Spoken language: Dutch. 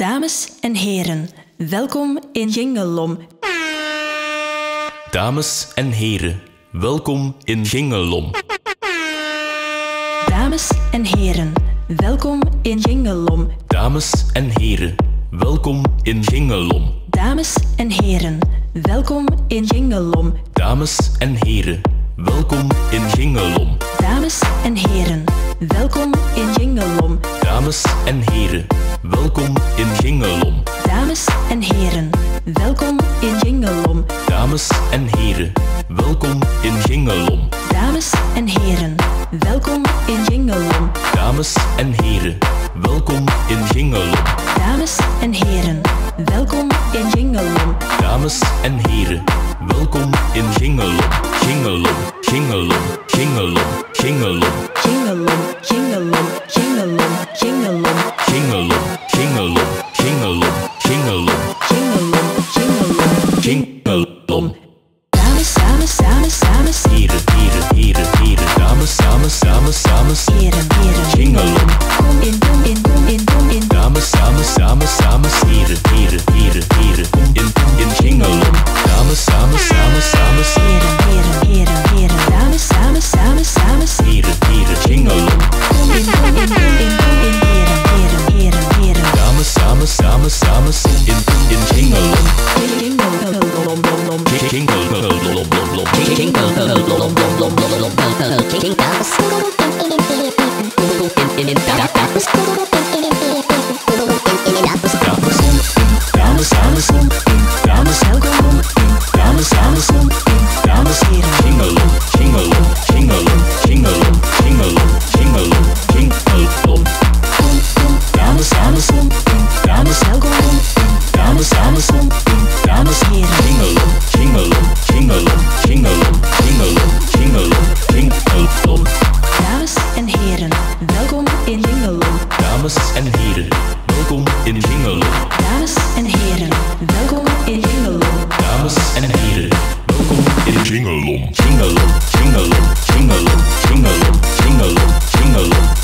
Dames en heren, welkom in Gingelom. Dames en heren, welkom in Gingelom. Dames en heren, welkom in Gingelom. Dames en heren, welkom in Gingelom. Dames en heren, welkom in Gingelom. Dames en heren, welkom in Gingelom. Dames en heren, welkom in Gingelom. Dames en heren, welkom in Gingelom. Dames en heren, welkom in Gingelom. Dames en heren, welkom in Gingelom. Dames en heren, welkom in Gingelom. Dames en heren, welkom in Gingelom. Dames en heren, welkom in Gingelom. Dames en heren, welkom in Gingelom. Gingelom, Gingelom, Gingelom, Gingelom. Gingelom, Gingelom, Gingelom, Gingelom. Gingelom, Gingelom, Gingelom, Gingelom. Gingelom, Gingelom, Gingelom. Dames, dames, dames, dames. Heren, heren, heren, heren. Dames, dames, dames, dames. Heren, heren, Gingelom. kom in, kom in, kom in, kom in. Dames, dames, dames, dames. Heren, heren, heren, heren. Kom in Gingelom. Dames, dames, dames, dames. Heren, heren, heren, heren. Dames, dames, dames, dames. Heren, heren, Gingelom. Kom in, kom in, kom in, kom in. Heren, heren, heren, heren. Dames, dames, dames, dames. In Gingelom. Gingelom, lom, lom. Gingelom. Dames, dames, dames, welkom. Dames, dames, dames, Gingelom, Gingelom, Gingelom, Gingelom, Gingelom, Gingelom, Gingelom. Dames, dames, dames, welkom. Dames, dames, dames, Gingelom, Gingelom, Gingelom, Gingelom, Gingelom, Gingelom, Gingelom. Dames en heren, welkom in Gingelom. Dames en heren, welkom in Gingelom. Dames en heren, welkom in Gingelom. Dames en heren, welkom in Gingelom. Gingelom, Gingelom, Gingelom, Gingelom, Gingelom, Gingelom.